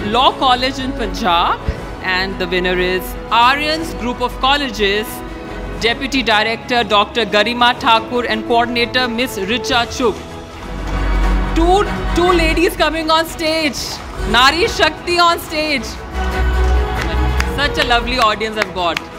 Law College in Punjab, and the winner is Aryans Group of Colleges, Deputy Director Dr. Garima Thakur and Coordinator Miss Richa Chuk. Two ladies coming on stage. Nari Shakti on stage. Such a lovely audience I've got.